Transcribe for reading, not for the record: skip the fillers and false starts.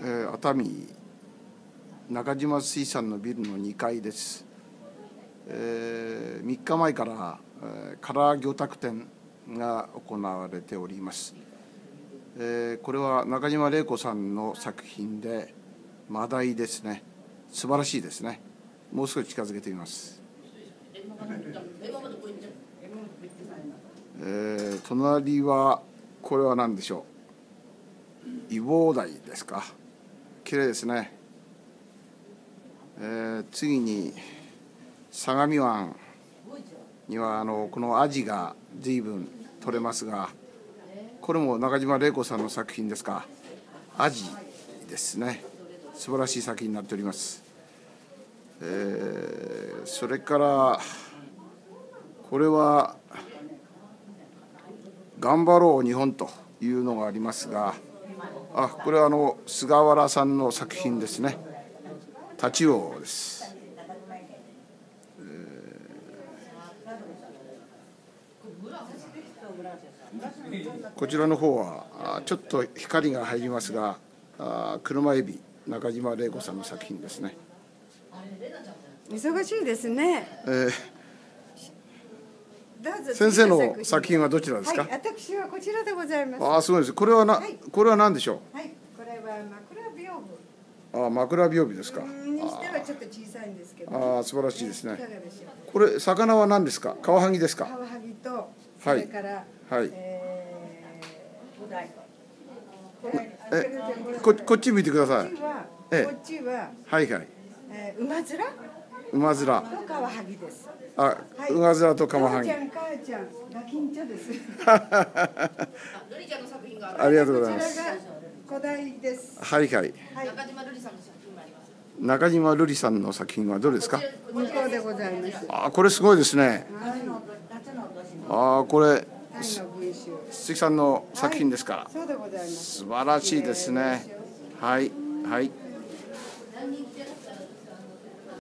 熱海中島水産のビルの2階です。3日前からカラー魚拓展が行われております。これは中島玲子さんの作品でマダイですね。素晴らしいですね。もう少し近づけてみます。隣はこれは何でしょう。イボウダイですか。綺麗ですね。次に相模湾にはこのアジが随分取れますが、これも中島玲子さんの作品ですか。アジですね。素晴らしい作品になっております。それからこれは頑張ろう日本というのがありますが、これは菅原さんの作品ですね。タチウオです。こちらの方はちょっと光が入りますが、車エビ中島玲子さんの作品ですね。 忙しいですね。 先生の作品はどちらですか。 私はこちらでございます。 すごいです。これは何でしょう。 はい、これは枕屏風。 枕屏風ですか。 にしてはちょっと小さいんですけど。 素晴らしいですね。 いかがでしょう。 これ魚は何ですか。カワハギですか。 カワハギとそれから、 こっち見てください。 こっちはウマヅラ。 ウマヅラ。 とカワハギです。 ウマヅラとカワハギ。 母ちゃん、ガキンチョです。 ありがとうございます。 こちらが古代です。 中島瑠璃さんの作品もあります。中島瑠璃さんの作品はどれですか。 向こうでございます。 これすごいですね。これ鈴木さんの作品ですか。 そうでございます。 素晴らしいですね。はい。